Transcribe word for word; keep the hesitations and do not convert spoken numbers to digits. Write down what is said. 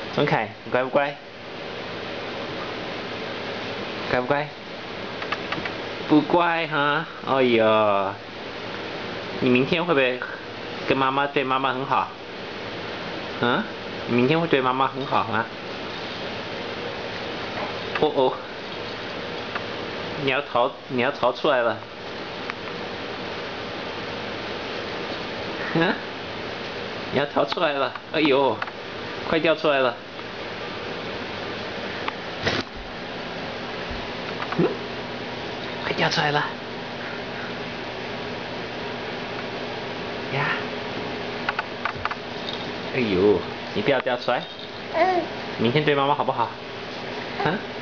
钟凯，你乖不乖？乖不乖？不乖哈？哎呦，你明天会不会跟妈妈对妈妈很好？嗯？你明天会对妈妈很好吗？哦哦，你要逃，你要逃出来了。嗯？你要逃出来了，哎呦，快掉出来了。嗯？快掉出来了。呀！哎呦，你不要掉出来。嗯。明天对妈妈好不好？嗯。